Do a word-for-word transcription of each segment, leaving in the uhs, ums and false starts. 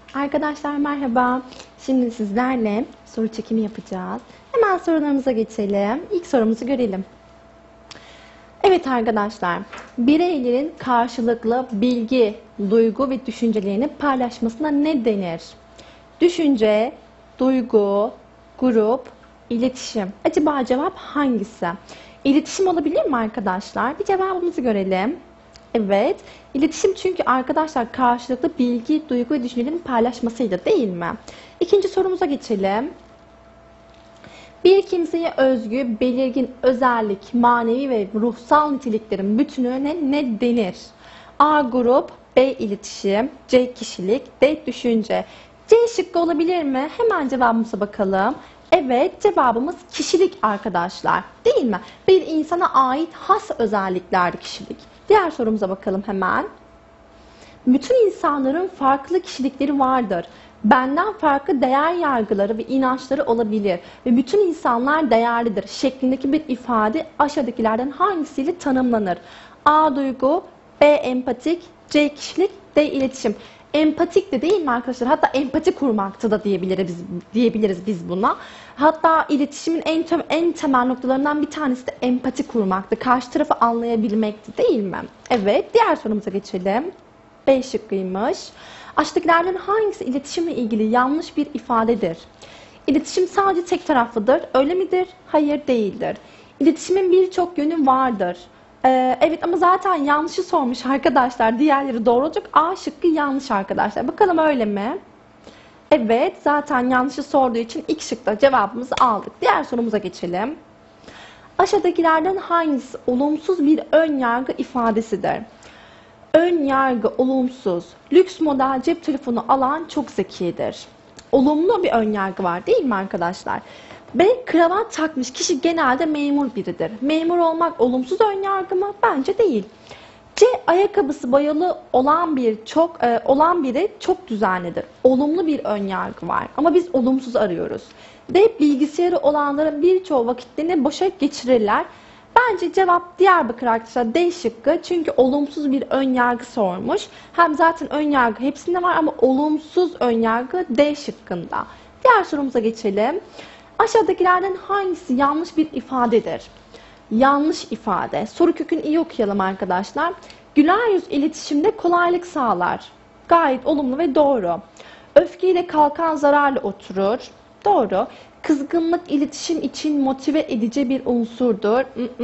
Arkadaşlar merhaba. Şimdi sizlerle soru çekimi yapacağız. Hemen sorularımıza geçelim. İlk sorumuzu görelim. Evet arkadaşlar, bireylerin karşılıklı bilgi, duygu ve düşüncelerini paylaşmasına ne denir? Düşünce, duygu, grup, iletişim. Acaba cevap hangisi? İletişim olabilir mi arkadaşlar? Bir cevabımızı görelim. Evet, iletişim çünkü arkadaşlar karşılıklı bilgi, duygu ve düşüncelerin paylaşmasıydı değil mi? İkinci sorumuza geçelim. Bir kimseye özgü, belirgin özellik, manevi ve ruhsal niteliklerin bütününe ne denir? A. Grup, B. İletişim, C. Kişilik, D. Düşünce. C şıkkı olabilir mi? Hemen cevabımıza bakalım. Evet, cevabımız kişilik arkadaşlar. Değil mi? Bir insana ait has özellikler kişilik. Diğer sorumuza bakalım hemen. Bütün insanların farklı kişilikleri vardır. Benden farklı değer yargıları ve inançları olabilir ve bütün insanlar değerlidir şeklindeki bir ifade aşağıdakilerden hangisiyle tanımlanır? A. Duygu, B. Empatik, C. Kişilik, D. İletişim. Empatik de değil mi arkadaşlar? Hatta empati kurmaktı da diyebiliriz, diyebiliriz biz buna. Hatta iletişimin en, tem en temel noktalarından bir tanesi de empati kurmaktı. Karşı tarafı anlayabilmekti değil mi? Evet, diğer sorumuza geçelim. B şıkkıymış. Aşağıdakilerden hangisi iletişimle ilgili yanlış bir ifadedir? İletişim sadece tek taraflıdır. Öyle midir? Hayır, değildir. İletişimin birçok yönü vardır. Ee, evet ama zaten yanlışı sormuş arkadaşlar. Diğerleri doğru olacak. A şıkkı yanlış arkadaşlar. Bakalım öyle mi? Evet, zaten yanlışı sorduğu için ilk şıkta cevabımızı aldık. Diğer sorumuza geçelim. Aşağıdakilerden hangisi olumsuz bir ön yargı ifadesidir? Ön yargı olumsuz. Lüks model cep telefonu alan çok zekidir. Olumlu bir ön yargı var değil mi arkadaşlar? B. Kravat takmış kişi genelde memur biridir. Memur olmak olumsuz ön yargı mı? Bence değil. C. Ayakkabısı boyalı olan bir çok e, olan biri çok düzenlidir. Olumlu bir ön yargı var ama biz olumsuz arıyoruz. D. Bilgisayarı olanların birçoğu vakitlerini boşa geçirirler. Bence cevap Diyarbakır arkadaşlar, D şıkkı. Çünkü olumsuz bir ön yargı sormuş. Hem zaten ön yargı hepsinde var ama olumsuz ön yargı D şıkkında. Diğer sorumuza geçelim. Aşağıdakilerden hangisi yanlış bir ifadedir? Yanlış ifade. Soru kökünü iyi okuyalım arkadaşlar. Güler yüz iletişimde kolaylık sağlar. Gayet olumlu ve doğru. Öfkeyle kalkan zararlı oturur. Doğru. Kızgınlık iletişim için motive edici bir unsurdur.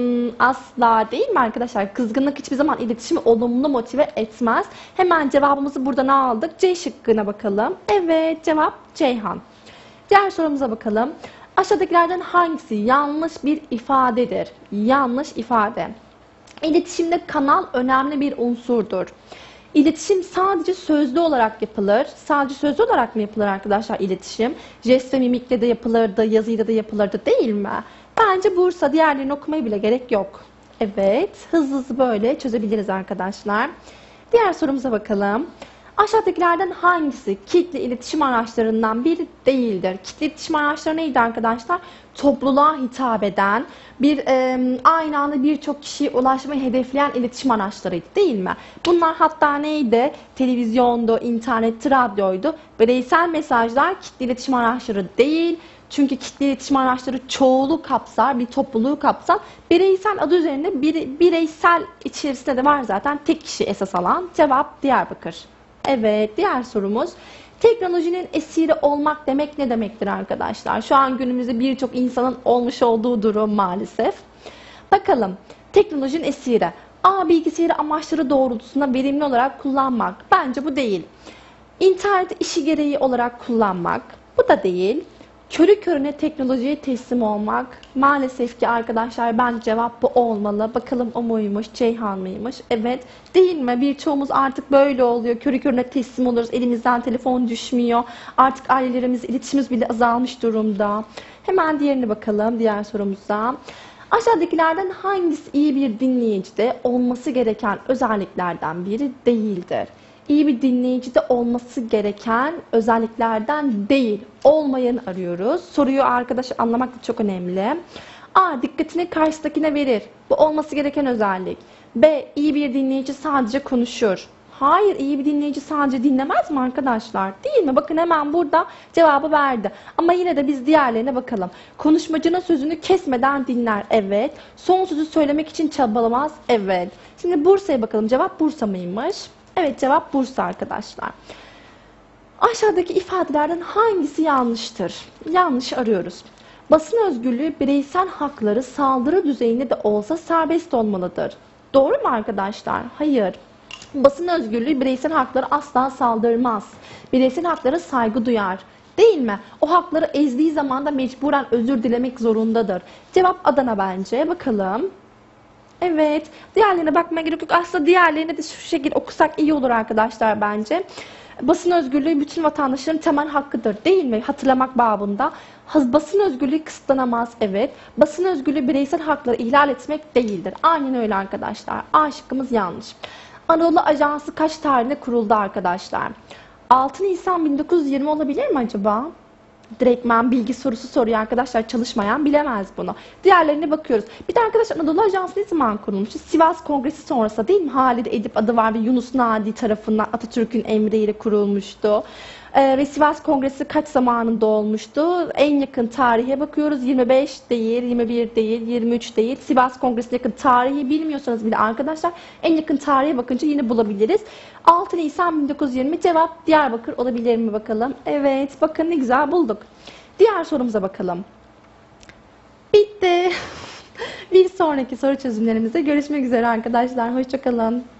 Asla değil mi arkadaşlar? Kızgınlık hiçbir zaman iletişimi olumlu motive etmez. Hemen cevabımızı buradan aldık. C şıkkına bakalım. Evet, cevap Ceyhan. Diğer sorumuza bakalım. Aşağıdakilerden hangisi yanlış bir ifadedir? Yanlış ifade. İletişimde kanal önemli bir unsurdur. İletişim sadece sözlü olarak yapılır. Sadece sözlü olarak mı yapılır arkadaşlar iletişim? Jest ve mimikle de yapılırdı, yazıyla da yapılırdı değil mi? Bence Bursa, diğerlerini okumaya bile gerek yok. Evet, hızlı hızlı böyle çözebiliriz arkadaşlar. Diğer sorumuza bakalım. Aşağıdakilerden hangisi kitle iletişim araçlarından biri değildir? Kitle iletişim araçları neydi arkadaşlar? Topluluğa hitap eden, bir e, aynı anda birçok kişiye ulaşmayı hedefleyen iletişim araçlarıydı değil mi? Bunlar hatta neydi? Televizyondu, internet, radyoydu. Bireysel mesajlar kitle iletişim araçları değil. Çünkü kitle iletişim araçları çoğulu kapsar, bir topluluğu kapsar. Bireysel adı üzerinde bir, bireysel içerisinde de var zaten tek kişi esas alan. Cevap Diyarbakır. Evet, diğer sorumuz. Teknolojinin esiri olmak demek ne demektir arkadaşlar? Şu an günümüzde birçok insanın olmuş olduğu durum maalesef. Bakalım, teknolojinin esiri. A. Bilgisayarı amaçları doğrultusunda verimli olarak kullanmak. Bence bu değil. İnternet işi gereği olarak kullanmak. Bu da değil. Körü körüne teknolojiye teslim olmak. Maalesef ki arkadaşlar bence cevap bu olmalı. Bakalım o muymuş, Ceyhan mıymış? Evet, değil mi? Birçoğumuz artık böyle oluyor. Körü körüne teslim oluruz. Elimizden telefon düşmüyor. Artık ailelerimiz, iletişimimiz bile azalmış durumda. Hemen diğerine bakalım, diğer sorumuza. Aşağıdakilerden hangisi iyi bir dinleyicide olması gereken özelliklerden biri değildir? İyi bir dinleyicide olması gereken özelliklerden değil, olmayanı arıyoruz. Soruyu arkadaş anlamak da çok önemli. A. Dikkatini karşıdakine verir. Bu olması gereken özellik. B. İyi bir dinleyici sadece konuşur. Hayır, iyi bir dinleyici sadece dinlemez mi arkadaşlar? Değil mi? Bakın hemen burada cevabı verdi. Ama yine de biz diğerlerine bakalım. Konuşmacının sözünü kesmeden dinler. Evet. Son sözü söylemek için çabalamaz. Evet. Şimdi Bursa'ya bakalım. Cevap Bursa mıymış? Evet, cevap Bursa arkadaşlar. Aşağıdaki ifadelerden hangisi yanlıştır? Yanlış arıyoruz. Basın özgürlüğü bireysel hakları saldırı düzeyinde de olsa serbest olmalıdır. Doğru mu arkadaşlar? Hayır. Basın özgürlüğü bireysel hakları asla saldırmaz. Bireysel haklara saygı duyar. Değil mi? O hakları ezdiği zaman da mecburen özür dilemek zorundadır. Cevap Adana bence. Bakalım. Evet. Diğerlerine bakmaya gerek yok. Aslında diğerlerini de şu şekilde okusak iyi olur arkadaşlar bence. Basın özgürlüğü bütün vatandaşların temel hakkıdır, değil mi? Hatırlamak babında. Basın özgürlüğü kısıtlanamaz, evet. Basın özgürlüğü bireysel hakları ihlal etmek değildir. Aynen öyle arkadaşlar. A şıkkımız yanlış. Anadolu Ajansı kaç tarihinde kuruldu arkadaşlar? altı Nisan bin dokuz yüz yirmi olabilir mi acaba? Direktmen bilgi sorusu soruyor arkadaşlar, çalışmayan bilemez bunu. Diğerlerine bakıyoruz. Bir de arkadaşlar Anadolu Ajansı ne zaman kurulmuştu? Sivas Kongresi sonrası değil mi? Halide Edip adı var ve Yunus Nadi tarafından Atatürk'ün emriyle kurulmuştu. Ee, ve Sivas Kongresi kaç zamanında olmuştu? En yakın tarihe bakıyoruz. yirmi beş değil, yirmi bir değil, yirmi üç değil. Sivas Kongresi'ne yakın tarihi bilmiyorsanız bile arkadaşlar en yakın tarihe bakınca yine bulabiliriz. altı Nisan bin dokuz yüz yirmi cevap Diyarbakır olabilir mi bakalım? Evet, bakın ne güzel bulduk. Diğer sorumuza bakalım. Bitti. Bir sonraki soru çözümlerimizde görüşmek üzere arkadaşlar. Hoşça kalın.